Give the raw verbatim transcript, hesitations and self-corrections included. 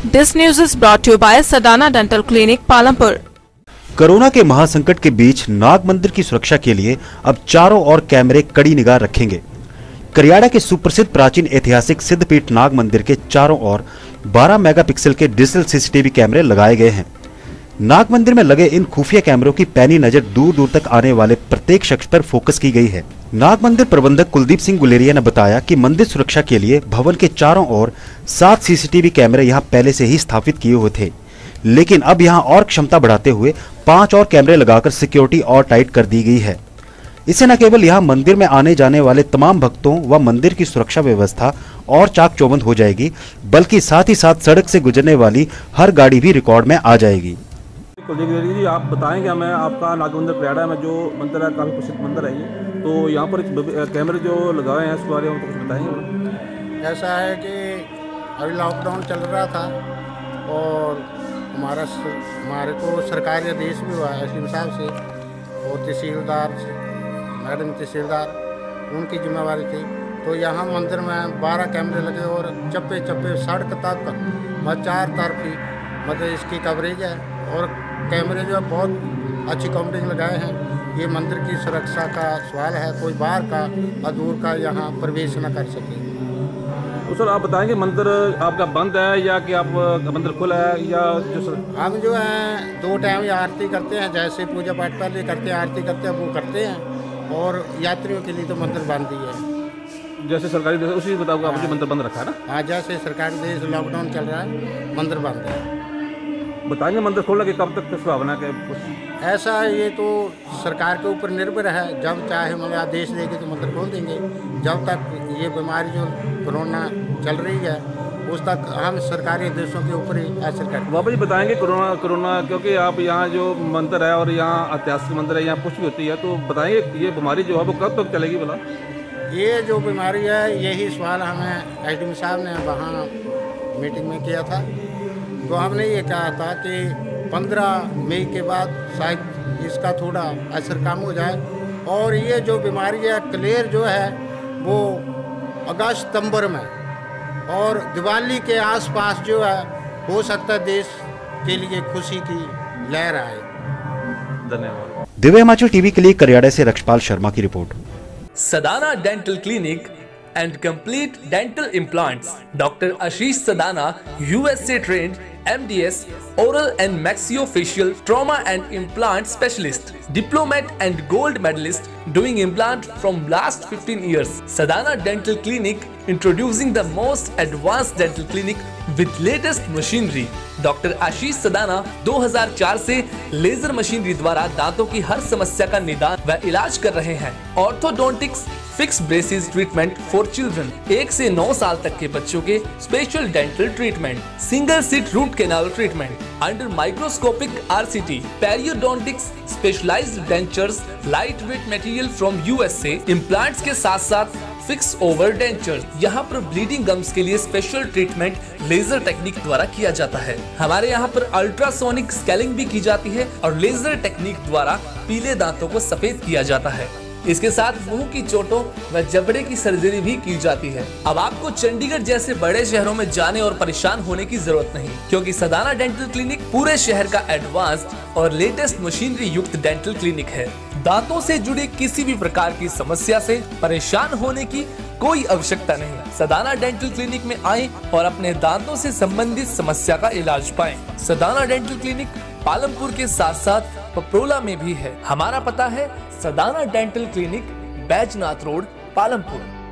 This news is brought to you by Sadana Dental Clinic, Palampur. Corona के महासंकट के बीच नाग मंदिर की सुरक्षा के लिए अब चारों ओर कैमरे कड़ी निगाह रखेंगे। करियाड़ा के सुप्रसिद्ध प्राचीन ऐतिहासिक सिद्धपीठ नाग मंदिर के चारों ओर बारह मेगापिक्सल के डिजिटल सीसीटीवी कैमरे लगाए गए हैं। नाग मंदिर में लगे इन खुफिया कैमरों की पैनी नजर दूर दूर तक आने वाले प्रत्येक शख्स पर फोकस की गई है। नाग मंदिर प्रबंधक कुलदीप सिंह गुलेरिया ने बताया कि मंदिर सुरक्षा के लिए भवन के चारों ओर सात सीसीटीवी कैमरे यहां पहले से ही स्थापित किए हुए थे, लेकिन अब यहां और क्षमता बढ़ाते हुए पांच और कैमरे लगाकर सिक्योरिटी और टाइट कर दी गई है। इससे न केवल यहां मंदिर में आने जाने वाले तमाम भक्तों व मंदिर की सुरक्षा व्यवस्था और चाक चौबंद हो जाएगी, बल्कि साथ ही साथ सड़क से गुजरने वाली हर गाड़ी भी रिकॉर्ड में आ जाएगी। कुलदीप जी, आप बताएंगे हमें, आपका नाग मंदिर करियाड़ा में जो मंदिर है काफ़ी प्रसिद्ध मंदिर है ये, तो यहाँ पर कैमरे जो लगाए हैं इसके बारे में कुछ बताएंगे। ऐसा है कि अभी लॉकडाउन चल रहा था और हमारा हमारे को सरकारी आदेश भी हुआ है एसडीएम साहब से और तहसीलदार मैडम तहसीलदार उनकी जिम्मेवारी थी, तो यहाँ मंदिर में बारह कैमरे लगे और चप्पे चप्पे सड़क तक मतलब चार तरफी मतलब इसकी कवरेज है और कैमरे जो है बहुत अच्छी कवरेज लगाए हैं। ये मंदिर की सुरक्षा का सवाल है, कोई बाहर का और दूर का यहाँ प्रवेश न कर सके। तो सर आप बताएंगे मंदिर आपका बंद है या कि आप मंदिर खुला है या जो सर? हम जो है दो टाइम आरती करते हैं, जैसे पूजा पाठ पहले करते हैं आरती करते हैं वो करते हैं, और यात्रियों के लिए तो मंदिर बंद ही है। जैसे सरकारी देश उसी बताओ आपने मंदिर बंद रखा है ना? हाँ, जैसे सरकारी देश लॉकडाउन चल रहा है मंदिर बंद है। बताएंगे मंदिर खोलने के कब तक संभावना के? ऐसा है, ये तो सरकार के ऊपर निर्भर है, जब चाहे मतलब आदेश देंगे तो मंदिर खोल देंगे। जब तक ये बीमारी जो कोरोना चल रही है उस तक हम सरकारी आदेशों के ऊपर ही असर करते हैं। बाबा जी बताएंगे कोरोना कोरोना क्योंकि आप यहाँ जो मंदिर है और यहाँ ऐतिहासिक मंदिर है, यहाँ कुछ भी होती है, तो बताएंगे ये बीमारी जो है वो कब तक चलेगी बोला? ये जो बीमारी है यही सवाल हमें एसडीएम साहब ने वहाँ मीटिंग में किया था, तो हमने ये कहा था कि पंद्रह मई के बाद शायद इसका थोड़ा असर कम हो जाए, और ये जो बीमारी है क्लियर जो है वो अगस्त सितंबर में और दिवाली के आसपास जो है हो सकता है देश के लिए खुशी की लहर आए। धन्यवाद। दिव्य हिमाचल टीवी के लिए करियाड़ा से रक्षपाल शर्मा की report. Sadana Dental Clinic and Complete Dental Implants. Doctor Ashish Sadana, U S A trained M D S, oral and maxillofacial trauma and implant specialist, diplomat and gold medalist doing implant from last fifteen years. Sadana Dental Clinic introducing the most advanced dental clinic with latest machinery. Doctor Ashish Sadana दो हज़ार चार से laser machinery द्वारा दांतों की हर समस्या का निदान व इलाज कर रहे हैं। Orthodontics fix braces treatment for children, एक से नौ साल तक के बच्चों के special dental treatment, single seat root canal treatment under microscopic RCT, periodontics specialised dentures, light weight material from USA, implants के साथ साथ फिक्स ओवर डेंचर। यहाँ पर ब्लीडिंग गम्स के लिए स्पेशल ट्रीटमेंट लेजर टेक्निक द्वारा किया जाता है। हमारे यहाँ पर अल्ट्रासोनिक स्केलिंग भी की जाती है और लेजर टेक्निक द्वारा पीले दांतों को सफेद किया जाता है। इसके साथ मुंह की चोटों व जबड़े की सर्जरी भी की जाती है। अब आपको चंडीगढ़ जैसे बड़े शहरों में जाने और परेशान होने की जरूरत नहीं, क्योंकि सदाना डेंटल क्लिनिक पूरे शहर का एडवांस्ड और लेटेस्ट मशीनरी युक्त डेंटल क्लिनिक है। दांतों से जुड़े किसी भी प्रकार की समस्या से परेशान होने की कोई आवश्यकता नहीं। सदाना डेंटल क्लिनिक में आएं और अपने दांतों से संबंधित समस्या का इलाज पाएं। सदाना डेंटल क्लिनिक पालमपुर के साथ साथ पपरोला में भी है। हमारा पता है Sadana dental clinic, Baijnath road, Palampur.